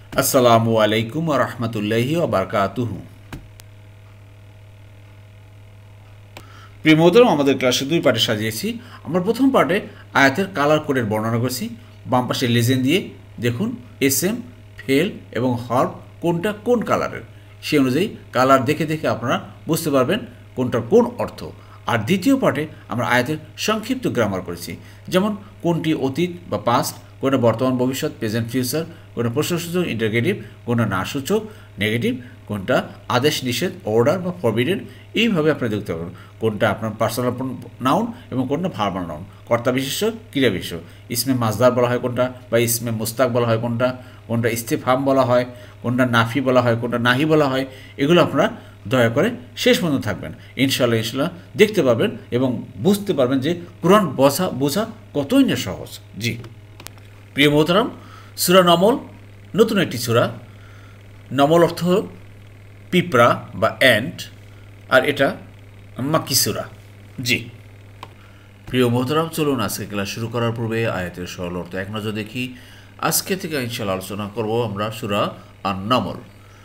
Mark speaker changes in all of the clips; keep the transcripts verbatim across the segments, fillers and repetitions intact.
Speaker 1: আসসালামু আলাইকুম ওয়া রাহমাতুল্লাহি ওয়া বারাকাতুহু। প্রিয় মোহতরম, আমাদের ক্লাসে দুই পার্টে সাজিয়েছি। আমরা প্রথম পার্টে আয়াতের কালার কোডের বর্ণনা করেছি। বাম পাশে লেজেন্ড দিয়ে দেখুন এস এম, ফেল এবং হর্ব কোনটা কোন কালারের, সেই অনুযায়ী কালার দেখে দেখে আপনারা বুঝতে পারবেন কোনটার কোন অর্থ। আর দ্বিতীয় পার্টে আমরা আয়াতের সংক্ষিপ্ত গ্রামার করেছি, যেমন কোনটি অতীত বা পাস্ট, কোনটা বর্তমান ভবিষ্যৎ প্রেজেন্ট ফিউচার, কোনটা প্রশ্নসূচক ইন্টারগেটিভ, কোনটা না সূচক নেগেটিভ, কোনটা আদেশ নিষেধ অর্ডার বা ফরবিডেন। এইভাবে আপনারা দেখতে পারবেন কোনটা আপনার পার্সোনাল নাউন এবং কোনটা ভার্বাল নাউন, কর্তা বিশেষ্য ক্রিয়া বিশেষ্য, ইসমে মাজদার বলা হয় কোনটা বা ইসমে মুস্তাক বলা হয় কোনটা, কোনটা ইস্তেফহাম বলা হয়, কোনটা নাফি বলা হয়, কোনটা নাহি বলা হয়। এগুলো আপনারা দয়া করে শেষ পর্যন্ত থাকবেন, ইনশাল্লাহ ইনশাল্লাহ দেখতে পারবেন এবং বুঝতে পারবেন যে কোরআন বোঝা বোঝা কতই না সহজ। জি প্রিয় মোহতারাম, সূরা নমল নতুন একটি সূরা। নমল অর্থ পিঁপড়া বা অ্যান্ট, আর এটা মাক্কি সূরা। জি প্রিয় মোহতারাম, চলুন আজকে ক্লাস শুরু করার পূর্বে আয়াতের সরল অর্থ এক নজর দেখি। আজকে থেকে ইনশাল্লাহ আলোচনা করব আমরা সূরা আন-নমল।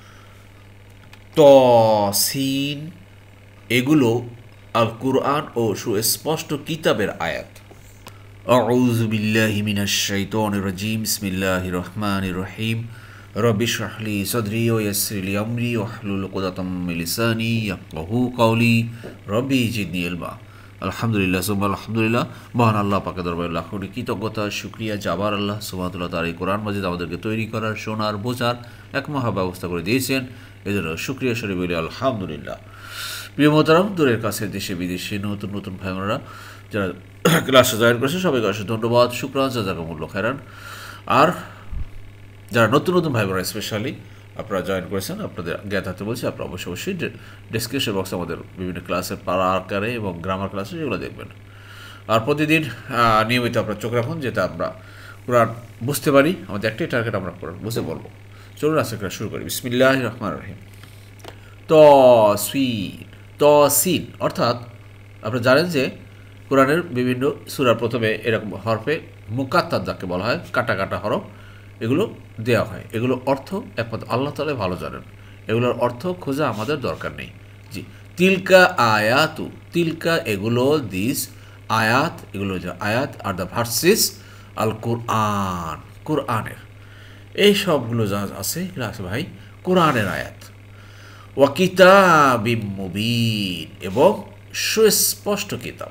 Speaker 1: ত সিন এগুলো আল কুরআন ও সুস্পষ্ট কিতাবের আয়াত। আউযু বিল্লাহি মিনাশ শাইতানির রাজিম, বিসমিল্লাহির রহমানির রহিম। রব্বি ইশরাহ লি সাদরি ওয়া ইয়াসসির লি আমরি ওয়াহলুল উকদাতাম মিন লিসানি ইয়াফকাহু কাওলি রব্বি জিদনি ইলমা। আলহামদুলিল্লাহ সুবহান আলহামদুলিল্লাহ। মহান আল্লাহ পাকের দরবারে লাখ কোটি কৃতজ্ঞতা, শুকরিয়া যাবার আল্লাহ সুবহানাহু ওয়া তাআলা তার এই কোরআন মাজিদ আমাদেরকে তৈরি করার, শোনার, বোঝার এক মহা ব্যবস্থা করে দিয়েছেন। এজন্য শুকরিয়া স্বরূপ বলি আলহামদুলিল্লাহ। প্রিয় মোহতারাম, দূরের কাছে দেশে বিদেশে নতুন নতুন ভাই বোনেরা যারা ক্লাসে জয়েন করেছে সবাইকে অসংখ্য ধন্যবাদ, শুকরান, জাযাকুমুল্লাহ খায়রান। আর যারা নতুন নতুন ভাই বোনেরা স্পেশালি আপনারা জয়েন করেছেন, আপনাদের জ্ঞাত হাতে বলছি, আপনারা অবশ্যই অবশ্যই ডিসক্রিপশন বক্সে আমাদের বিভিন্ন ক্লাসের পাড়া আকারে এবং গ্রামার ক্লাসে যেগুলো দেখবেন। আর প্রতিদিন নিয়মিত আপনারা চোখ রাখুন যাতে আমরা কোরআন বুঝতে পারি। আমাদের একটাই টার্গেট, আমরা কোরআন বুঝতে বলবো। চলুন আজকে ক্লাস শুরু করি। বিসমিল্লাহির রহমানির রহিম। ত সিন ত সিন অর্থাৎ আপনারা জানেন যে কোরআনের বিভিন্ন সূরার প্রথমে এরকম হরফে মুকাত্তার যাকে বলা হয়, কাটা কাটা হরফ, এগুলো দেওয়া হয়। এগুলো অর্থ একমাত্র আল্লাহ তাআলা ভালো জানেন, এগুলোর অর্থ খোঁজা আমাদের দরকার নেই। জি তিলকা আয়াতু, তিলকা এগুলো, দিস আয়াত এগুলো যে আয়াত আর দ্য ভার্সেস আল কোরআন, কোরআনের এই সবগুলো যা আছে এগুলো আছে ভাই কোরআনের আয়াত। ওয়া কিতাবিম মুবিন এবং সুস্পষ্ট কিতাব,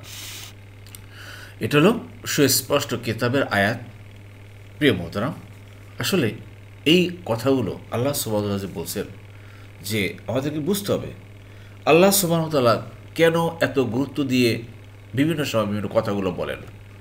Speaker 1: এটা হলো সুস্পষ্ট কিতাবের আয়াত। প্রিয় মোহতারাম, আসলে এই কথাগুলো আল্লাহ সুবহানাহু ওয়া তাআলা যে বলছেন যে আমাদেরকে বুঝতে হবে আল্লাহ সুবহানাহু ওয়া তাআলা কেন এত গুরুত্ব দিয়ে বিভিন্ন সময় বিভিন্ন কথাগুলো বলেন।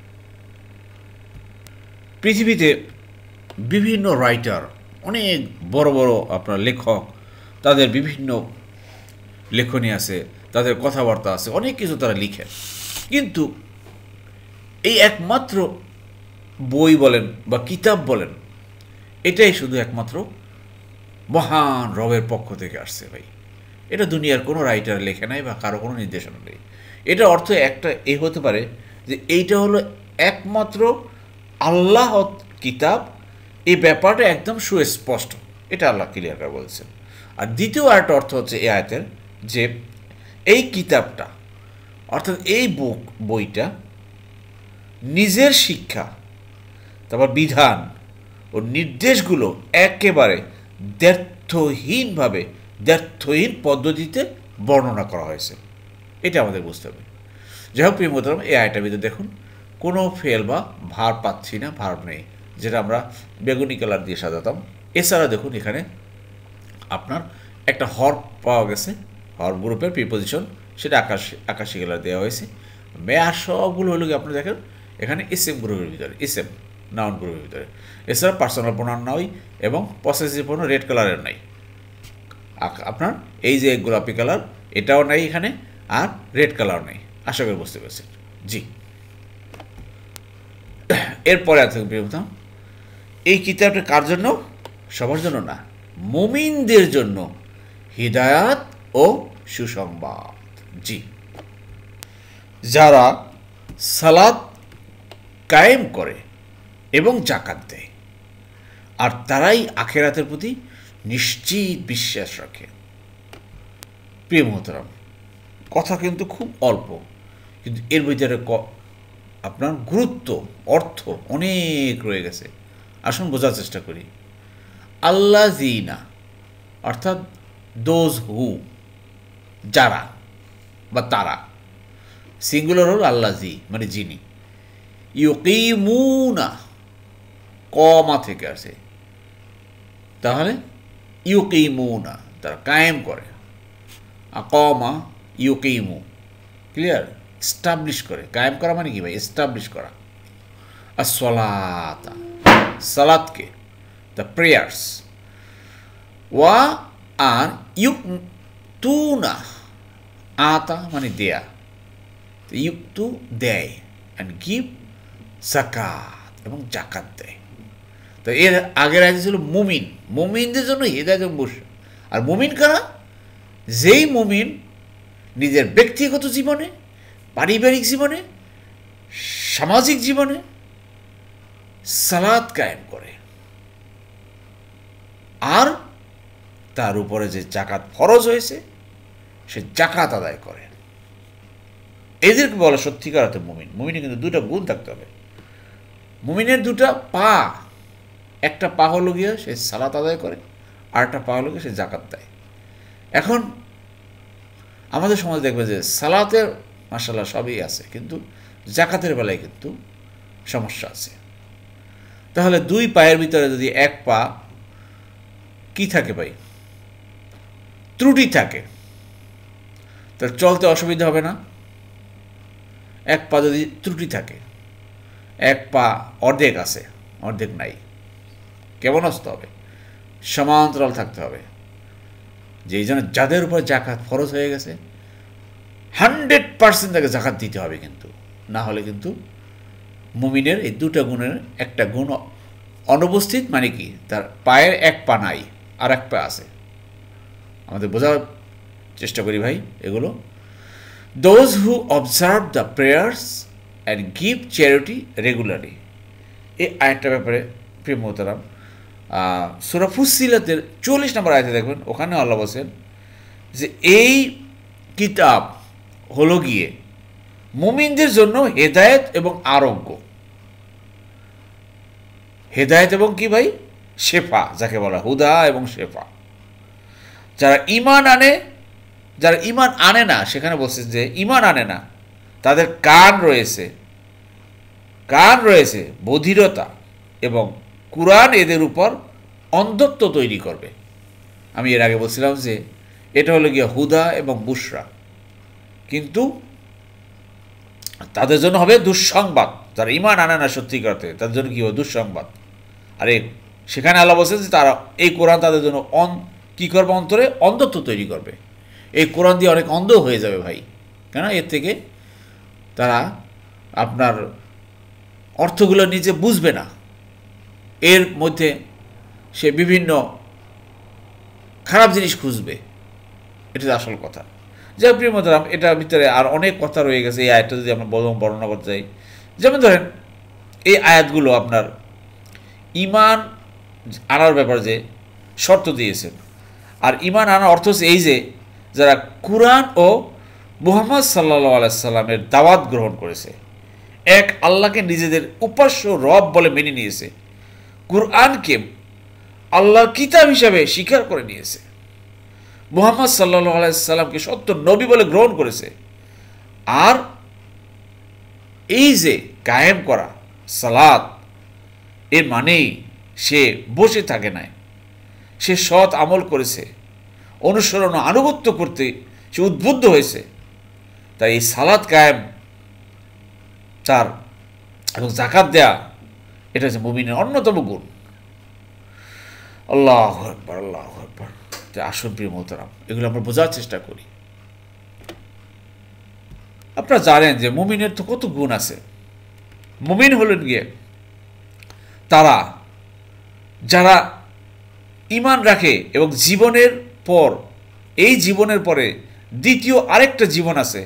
Speaker 1: পৃথিবীতে বিভিন্ন রাইটার, অনেক বড় বড় আপনার লেখক, তাদের বিভিন্ন লেখনী আছে, তাদের কথাবার্তা আছে, অনেক কিছু তারা লিখেন, কিন্তু এই একমাত্র বই বলেন বা কিতাব বলেন, এটাই শুধু একমাত্র মহান রবের পক্ষ থেকে আসছে ভাই। এটা দুনিয়ার কোনো রাইটার লেখে নাই বা কারো কোনো নির্দেশনা নেই। এটা অর্থ একটা এ হতে পারে যে এইটা হলো একমাত্র আল্লাহ কিতাব, এই ব্যাপারটা একদম সুস্পষ্ট, এটা আল্লাহ ক্লিয়ার করে বলছেন। আর দ্বিতীয় আরেকটা অর্থ হচ্ছে এই আয়াতের যে এই কিতাবটা অর্থাৎ এই বুক বইটা নিজের শিক্ষা, তারপর বিধান ও নির্দেশগুলো একেবারে দ্ব্যর্থহীনভাবে, দ্ব্যর্থহীন পদ্ধতিতে বর্ণনা করা হয়েছে, এটা আমাদের বুঝতে হবে। যাই হোক প্রিয় মোহতারাম, এই আয়টার ভিতরে দেখুন কোনো ফেল বা ভার পাচ্ছি না, ভার নেই, যেটা আমরা বেগুনি কালার দিয়ে সাজাতাম। এছাড়া দেখুন এখানে আপনার একটা হর্ব পাওয়া গেছে, হর্ব গ্রুপের প্রিপোজিশন, সেটা আকাশ আকাশি কালার দেওয়া হয়েছে। মেয়ার সবগুলো হলো কি আপনি দেখেন এখানে এসএম গ্রুপের ভিতরে, এসএম নাউন গ্রুপের ভিতরে। এছাড়া পার্সোনাল প্রোনাউন নয় এবং পসেসিভ প্রোনাউন রেড কালারের নাই। আপনার এই যে গোলাপি কালার এটাও নাই এখানে, আর রেড কালার নেই। আশা করি বুঝতে পেরেছেন। জি এরপরে আছে প্রিয়তম, এই কিতাবটা কার জন্য? সবার জন্য না, মুমিনদের জন্য হিদায়াত ও সুসংবাদ। জি যারা সালাত কায়েম করে এবং জাকাত দেয় আর তারাই আখিরাতের প্রতি নিশ্চিত বিশ্বাস রাখে। প্রিয় মোহতারাম, কথা কিন্তু খুব অল্প, কিন্তু এর ভিতরে আপনার গুরুত্ব, অর্থ অনেক রয়ে গেছে। আসুন বোঝার চেষ্টা করি। আল্লাযীনা অর্থাৎ দোজ হু, যারা বা তারা, সিঙ্গুলার হল আল্লাযী মানে যিনি, ইউকিমুনা কমা থেকে আসে, তাহলে ইউকিমুনা তারা কায়েম করে, আকমা ইউকিমু ক্লিয়ার, এস্টাবলিশ করে। কায়েম করা মানে কি ভাই? এস্টাবলিশ করা। আর সলাতা সালাতকে, দ্য প্রেয়ার্স, ওয়া আর ইউকতুনা আতা মানে দেয়া, ইউকতু দেয়, অ্যান্ড গিভ যাকাত এবং জাকাত দেয়। তো এর আগের আগে ছিল মুমিন, মুমিনদের জন্য হেদায়েত এবং বুশরা। আর মুমিন কারা? যেই মুমিন নিজের ব্যক্তিগত জীবনে, পারিবারিক জীবনে, সামাজিক জীবনে সালাত কায়েম করে, আর তার উপরে যে জাকাত ফরজ হয়েছে সে জাকাত আদায় করে। এদেরকে বলে সত্যিকার অর্থে মুমিন। মুমিনের কিন্তু দুটা গুণ থাকতে হবে। মুমিনের দুটা পা, একটা পা হলো গিয়ে সে সালাত আদায় করে, আর একটা পা হলো গিয়ে সে জাকাত দেয়। এখন আমাদের সমাজ দেখবে যে সালাতের মাশাআল্লাহ সবই আছে, কিন্তু জাকাতের বেলায় কিন্তু সমস্যা আছে। তাহলে দুই পায়ের ভিতরে যদি এক পা কি থাকে ভাই? ত্রুটি থাকে, তাহলে চলতে অসুবিধা হবে না? এক পা যদি ত্রুটি থাকে, এক পা অর্ধেক আছে, অর্ধেক নাই, কেমন আসতে হবে? সমান্তরাল থাকতে হবে। যেই জন্য যাদের উপর জাকাত ফরজ হয়ে গেছে হান্ড্রেড পার্সেন্ট তাকে জাকাত দিতে হবে, কিন্তু না হলে কিন্তু মুমিনের এই দুটা গুণের একটা গুণ অনুপস্থিত। মানে কি? তার পায়ের এক পা নাই, আর এক পা আছে। আমাদের বোঝার চেষ্টা করি ভাই এগুলো। Those who observe the prayers and give charity regularly. এই আয়াতটার ব্যাপারে প্রিয় মোহতারাম, সূরা ফুসসিলাতের চল্লিশ নম্বর আয়াতে দেখবেন, ওখানে আল্লাহ বলেন যে এই কিতাব হলো গিয়ে মুমিনদের জন্য হেদায়েত এবং আরোগ্য। হেদায়েত এবং কি ভাই? শেফা, যাকে বলা হুদা এবং শেফা। যারা ঈমান আনে, যারা ঈমান আনে না, সেখানে বলছে যে ঈমান আনে না, তাদের কান রয়েছে, কান রয়েছে বধিরতা, এবং কুরআন এদের উপর অন্ধত্ব তৈরি করবে। আমি এর আগে বলছিলাম যে এটা হলো গিয়ে হুদা এবং বুশরা, কিন্তু তাদের জন্য হবে দুঃসংবাদ। যারা ঈমান আনে না সত্যিকার অর্থে, তাদের জন্য কী হবে? দুঃসংবাদ। আরে সেখানে আল্লাহ বলছেন যে তারা এই কোরআন তাদের জন্য অন কী করবে? অন্তরে অন্ধত্ব তৈরি করবে। এই কোরআন দিয়ে অনেক অন্ধ হয়ে যাবে ভাই, কেন? এর থেকে তারা আপনার অর্থগুলো নিজে বুঝবে না, এর মধ্যে সে বিভিন্ন খারাপ জিনিস খুঁজবে। এটা আসল কথা। যাই প্রিয় মোহতারাম, এটার ভিতরে আর অনেক কথা রয়ে গেছে। এই আয়াতটা যদি আমরা বর্ণনা করতে চাই, যেমন ধরেন এই আয়াতগুলো আপনার ঈমান আনার ব্যাপারে যে শর্ত দিয়েছেন, আর ঈমান আনার অর্থ হচ্ছে এই যে যারা কুরআন ও মুহাম্মদ সাল্লাল্লাহু আলাইহি সাল্লামের দাওয়াত গ্রহণ করেছে, এক আল্লাহকে নিজেদের উপাস্য রব বলে মেনে নিয়েছে, কুরআনকে আল্লাহর কিতাব হিসাবে স্বীকার করে নিয়েছে, মুহাম্মদ সাল্লাল্লাহু আলাইহি সাল্লামকে সত্য নবী বলে গ্রহণ করেছে, আর এই যে কায়েম করা সালাত, এর মানেই সে বসে থাকে নাই, সে সৎ আমল করেছে, অনুসরণ ও আনুগত্য করতে সে উদ্বুদ্ধ হয়েছে। তাই এই সালাত কায়েম তার এবং জাকাত দেয়া, এটা হচ্ছে মুমিনের অন্যতম গুণ। আল্লাহু আকবার, আল্লাহু আকবার। আসুন প্রিয় মোহতারাম, এগুলো আমরা বোঝার চেষ্টা করি। আপনারা জানেন যে মুমিনের তো কত গুণ আছে। মুমিন হলেন গিয়ে তারা যারা ঈমান রাখে এবং জীবনের পর, এই জীবনের পরে দ্বিতীয় আরেকটা জীবন আছে,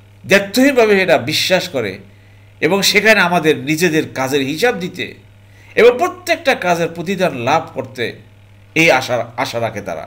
Speaker 1: দ্ব্যর্থহীনভাবে এটা বিশ্বাস করে এবং সেখানে আমাদের নিজেদের কাজের হিসাব দিতে এবং প্রত্যেকটা কাজের প্রতিদান লাভ করতে এই আশা আশা রাখে তারা।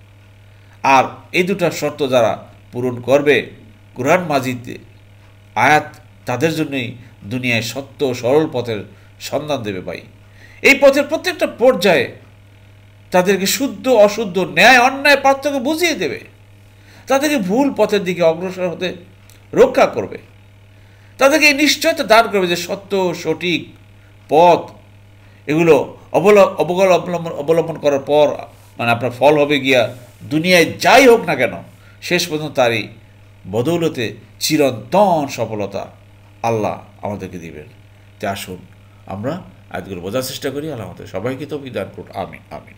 Speaker 1: আর এই দুটো শর্ত যারা পূরণ করবে, কুরআন মাজিদে আয়াত তাদের জন্যই দুনিয়ায় সত্য সরল পথের সন্ধান দেবে ভাই। এই পথের প্রত্যেকটা পর্যায়ে তাদেরকে শুদ্ধ অশুদ্ধ, ন্যায় অন্যায় পার্থক্য বুঝিয়ে দেবে, তাদেরকে ভুল পথের দিকে অগ্রসর হতে রক্ষা করবে, তাদেরকে এই নিশ্চয়তা দান করবে যে সত্য সঠিক পথ এগুলো অবলম্বন অবলম্বন করার পর মানে আপনার ফল হবে গিয়া দুনিয়ায় যাই হোক না কেন শেষ পর্যন্ত তারই বদৌলতে চিরন্তন সফলতা আল্লাহ আমাদেরকে দিবেন। তে আসুন আমরা আয়াতগুলো বোঝার চেষ্টা করি। আল্লাহ আমাদের সবাইকে তৌফিক দান করুন, আমিন আমিন।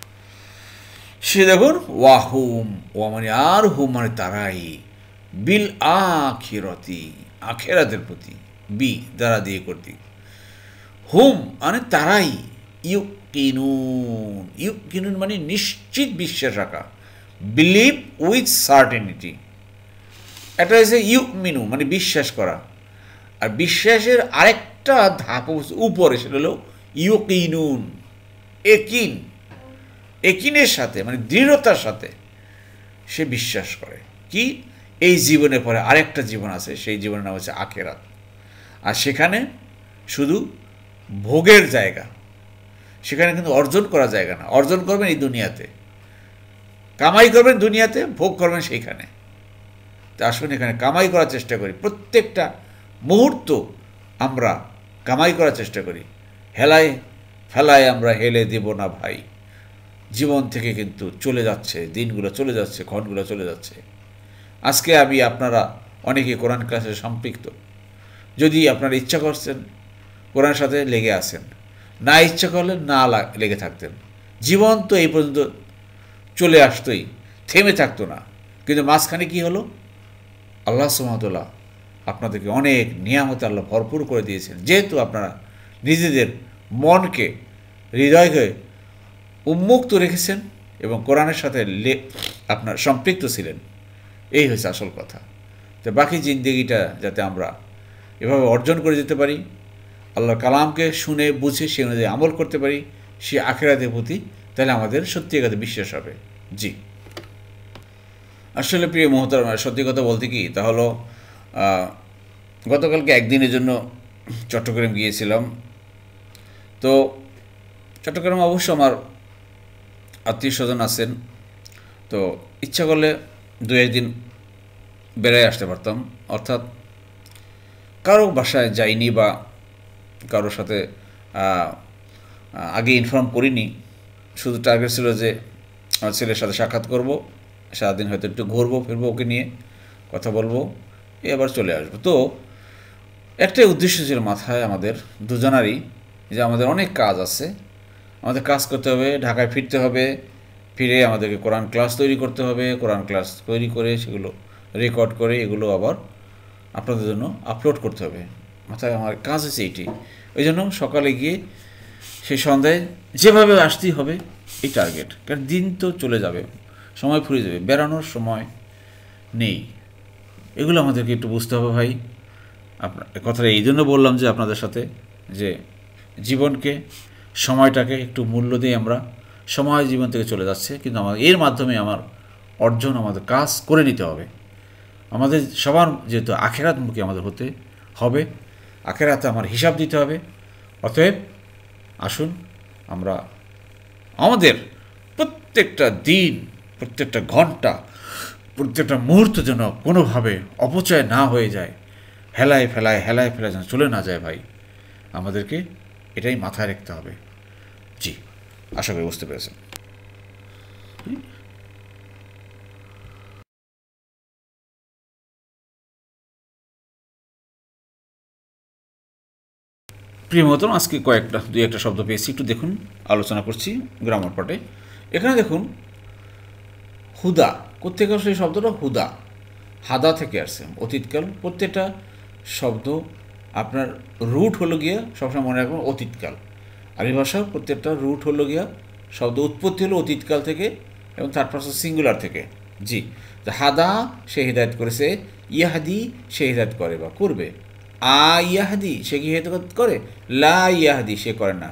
Speaker 1: সে দেখুন ওয়াহুম, ওয়া মানে আর হুম মানে তারাই, বিল আখিরাতি আখেরাতের প্রতি, বি দ্বারা দিয়ে করতি, হুম মানে তারাই, ইউ কিনুন, ইউ কিনুন মানে নিশ্চিত বিশ্বাস রাখা, বিলিভ উইথ সার্টেনিটি। একটা হচ্ছে ইউ মিনু মানে বিশ্বাস করা, আর বিশ্বাসের আরেকটা ধাপ উপরে সেটা হলো ইউ কিনুন, একিন, একিনের সাথে মানে দৃঢ়তার সাথে সে বিশ্বাস করে কি এই জীবনের পরে আরেকটা জীবন আছে, সেই জীবনের নাম হচ্ছে আখেরাত। আর সেখানে শুধু ভোগের জায়গা, সেখানে কিন্তু অর্জন করা জায়গা না। অর্জন করবেন এই দুনিয়াতে, কামাই করবেন দুনিয়াতে, ভোগ করবেন সেইখানে। তা আসুন এখানে কামাই করার চেষ্টা করি, প্রত্যেকটা মুহূর্ত আমরা কামাই করার চেষ্টা করি। হেলায় ফেলায় আমরা হেলে দেব না ভাই। জীবন থেকে কিন্তু চলে যাচ্ছে, দিনগুলো চলে যাচ্ছে, ক্ষণগুলো চলে যাচ্ছে। আজকে আমি আপনারা অনেকে কোরআন ক্লাসে সম্পৃক্ত, যদি আপনারা ইচ্ছা করছেন কোরআনের সাথে লেগে আসেন, না ইচ্ছা করলেন না লেগে থাকতেন, জীবন তো এই পর্যন্ত চলে আসতোই, থেমে থাকতো না। কিন্তু মাঝখানে কি হলো, আল্লাহ সুবহানাহু আপনাদেরকে অনেক নিয়ামতে আল্লাহ ভরপুর করে দিয়েছেন, যেহেতু আপনারা নিজেদের মনকে হৃদয়কে উন্মুক্ত রেখেছেন এবং কোরআনের সাথে আপনার সম্পৃক্ত ছিলেন। এই হচ্ছে আসল কথা। তো বাকি জিন্দেগিটা যাতে আমরা এভাবে অর্জন করে যেতে পারি, আল্লাহর কালামকে শুনে বুঝে সে অনুযায়ী আমল করতে পারি, সে আখিরাতের প্রতি, তাহলে আমাদের সত্যিকারে বিশ্বাস হবে। জি আসলে প্রিয় মোহতারাম, সত্যি কথা বলতে কি তা হলো, গতকালকে একদিনের জন্য চট্টগ্রাম গিয়েছিলাম। তো চট্টগ্রাম অবশ্য আমার আত্মীয় স্বজন আছেন, তো ইচ্ছা করলে দু একদিন বেড়ায় আসতে পারতাম। অর্থাৎ কারো বাসায় যাইনি বা কারোর সাথে আগে ইনফর্ম করিনি, শুধু টার্গেট ছিল যে আমার ছেলের সাথে সাক্ষাৎ করব, সারাদিন হয়তো একটু ঘুরবো ফিরবো, ওকে নিয়ে কথা বলবো, এ আবার চলে আসবো। তো একটাই উদ্দেশ্য ছিল মাথায় আমাদের দুজনারই, যে আমাদের অনেক কাজ আছে, আমাদের কাজ করতে হবে, ঢাকায় ফিরতে হবে, ফিরে আমাদেরকে কোরআন ক্লাস তৈরি করতে হবে, কোরআন ক্লাস তৈরি করে সেগুলো রেকর্ড করে এগুলো আবার আপনাদের জন্য আপলোড করতে হবে। মাথায় আমার কাজ আছে এইটি। ওই জন্য সকালে গিয়ে সেই সন্ধ্যায় যেভাবে আসতেই হবে এই টার্গেট, কারণ দিন তো চলে যাবে, সময় ফুরিয়ে যাবে, বেড়ানোর সময় নেই। এগুলো আমাদেরকে একটু বুঝতে হবে ভাই। আপনার কথাটা এই জন্য বললাম যে আপনাদের সাথে, যে জীবনকে সময়টাকে একটু মূল্য দিয়ে, আমরা সময় জীবন থেকে চলে যাচ্ছে, কিন্তু আমার এর মাধ্যমে আমার অর্জন, আমাদের কাজ করে নিতে হবে। আমাদের সবার যেহেতু আখেরাতমুখী আমাদের হতে হবে, আখেরাতে আমার হিসাব দিতে হবে। অতএব আসুন আমরা আমাদের প্রত্যেকটা দিন, প্রত্যেকটা ঘন্টা, প্রত্যেকটা মুহূর্ত যেন কোনোভাবে অপচয় না হয়ে যায়, হেলায় ফেলায় হেলায় ফেলায় যেন চলে না যায় ভাই, আমাদেরকে এটাই মাথায় রাখতে হবে। জি আশা করি বুঝতে পেরেছেন। প্রিয় মতন আজকে কয়েকটা দুই একটা শব্দ পেয়েছি, একটু দেখুন, আলোচনা করছি গ্রামার পার্টে। এখানে দেখুন হুদা, কোথেকে আসলে এই শব্দটা? হুদা, হাদা থেকে আসছে, অতীতকাল। প্রত্যেকটা শব্দ আপনার রুট হলো গিয়া, সবসময় মনে রাখবেন অতীতকাল। আরবি ভাষার প্রত্যেকটা রুট হলো গিয়া, শব্দ উৎপত্তি হলো অতীতকাল থেকে এবং থার্ড পারসন সিঙ্গুলার থেকে। জি, হাদা সে হিদায়ত করেছে, ইয়াহাদি সে হিদায়ত করে বা করবে, আ ইয়াহাদি সে কি হেদায়ত করে, লা ইয়াহাদি সে করে না,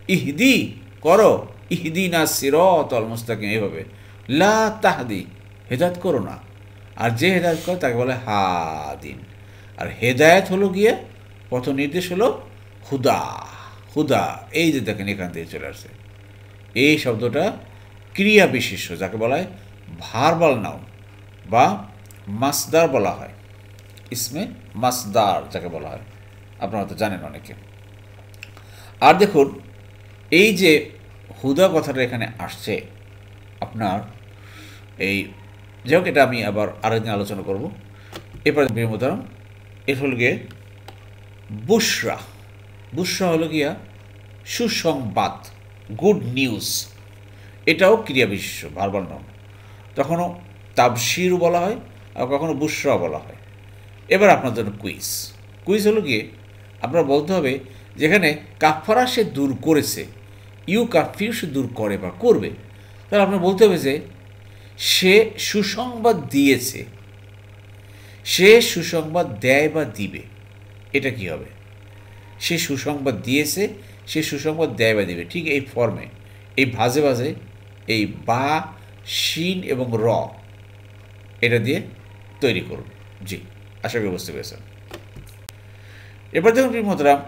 Speaker 1: ইহদি করো, ইহদিনা সিরাতাল মুস্তাকিম, এইভাবে। লা তাহদি হেদায়েত করো না, আর যে হেদায়েত করে তাকে বলে হাদিন। আর হেদায়েত হলো গিয়ে পথ নির্দেশ হলো হুদা, হুদা। এই যে দেখেন এখান থেকে চলে আসছে এই শব্দটা ক্রিয়া বিশেষ্য, যাকে বলা হয় ভার্বাল নাউন বা মাসদার বলা হয়, ইসমে মাসদার যাকে বলা হয়, আপনারা তো জানেন অনেকে। আর দেখুন এই যে হুদা কথাটা এখানে আসছে আপনার এই, যাই হোক এটা আমি আবার আরেকদিন আলোচনা করব। এরপরে প্রিয় উদাহরণ, এর হল গিয়ে বুশরা। বুশরা হলো গিয়া সুসংবাদ, গুড নিউজ। এটাও ক্রিয়া বিশেষ্য, ভার্বাল নাউন। তখনও তাবশিরও বলা হয়, আর কখনো বুশরা বলা হয়। এবার আপনার জন্য কুইজ। কুইজ হলো গিয়ে আপনার বলতে হবে যেখানে কাফারা সে দূর করেছে, ইউ কাফির সে দূর করে বা করবে, তাহলে আপনার বলতে হবে যে সে সুসংবাদ দিয়েছে, সে সুসংবাদ দেয় বা দিবে। এটা কি হবে? সে সুসংবাদ দিয়েছে, সে সুসংবাদ দেয় বা দিবে, ঠিক এই ফর্মে, এই ভাজে ভাজে এই বা, শিন এবং র এটা দিয়ে তৈরি করুন। জি, আশা করি বুঝতে পেরেছেন। এবার দেখুন প্রিয় মোহতারাম,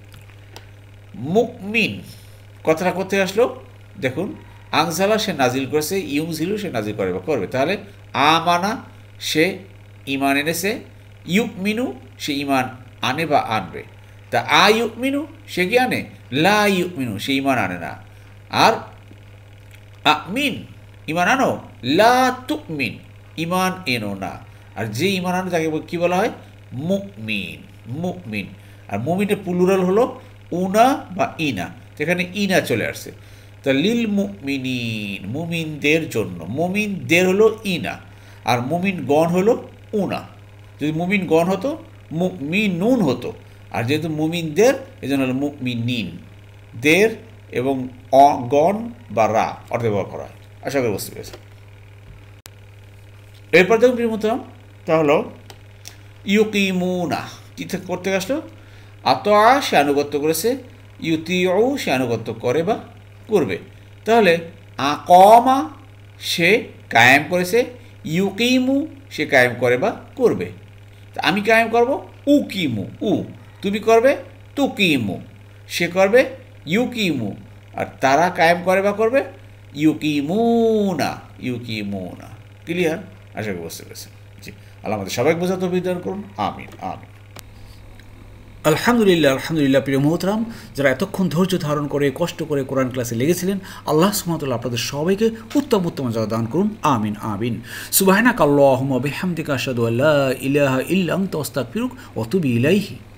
Speaker 1: মুমিন কথাটা কোথায় আসলো? দেখুন, আংজালা সে নাজিল করেছে, ইউমজিলু সে নাজিল করে বা করবে। তাহলে আমানা সে ইমান এনেছে, ইউকমিনু সে ইমান আনে বা আনবে। তা আ ইউকমিনু সে কি আনে? লা ইউকমিনু সে ইমান আনে না। আর আমিন ইমান আনো, লা তুকমিন ইমান এনো না। আর যে ইমান আনো তাকে কী বলা হয়? মুমিন, মুমিন। আর মুমিনের প্লুরাল হলো উনা বা ইনা, যেখানে ইনা চলে আসছে। তা লিল মুমিনিন মুমিনদের জন্য, মুমিনদের হলো ইনা, আর মুমিন গণ হলো উনা। যদি মুমিন গণ হতো মুমিনুন হতো, আর যেহেতু মুমিনদের এই জন্য হলো মুমিনিন, দের এবং গণ বা রা অর্থে ব্যবহার করা হয়। আশা করি বুঝতে পেরেছি। এরপর দেখুন প্রিয় মোহতারাম, তা হলো ইউকিমুনা কী করতে আসলো? আতআ সে আনুগত্য করেছে, ইউতিউ সে আনুগত্য করে বা করবে। তাহলে আকমা সে কায়েম করেছে, ইউকিমু সে কায়েম করে বা করবে। তা আমি কায়েম করব, উকিমু উ, তুমি করবে তুকিমু, সে করবে ইউকিমু, আর তারা কায়েম করে বা করবে ইউকিমুনা, ইউকিমুনা। ক্লিয়ার? আশা করি বুঝতে পেরেছেন। জি, আল্লাহ আমাদের সবাইকে বোঝাতে বিধান করুন। আমিন, আমিন।
Speaker 2: আলহামদুলিল্লাহ, আলহামদুলিল্লাহ। প্রিয় মোহতরাম, যারা এতক্ষণ ধৈর্য ধারণ করে কষ্ট করে কোরআন ক্লাসে লেগেছিলেন, আল্লাহ সুবহানাহু ওয়া তাআলা আপনাদের সবাইকে উত্তম উত্তম জাযা দান করুন। আমিন, আমিন। সুবহানাকা আল্লাহুম্মা বিহামদিকা আশহাদু আল্লা ইলাহা ইল্লা আনতা আস্তাগফিরুকা ওয়া আতুবু ইলাইহি।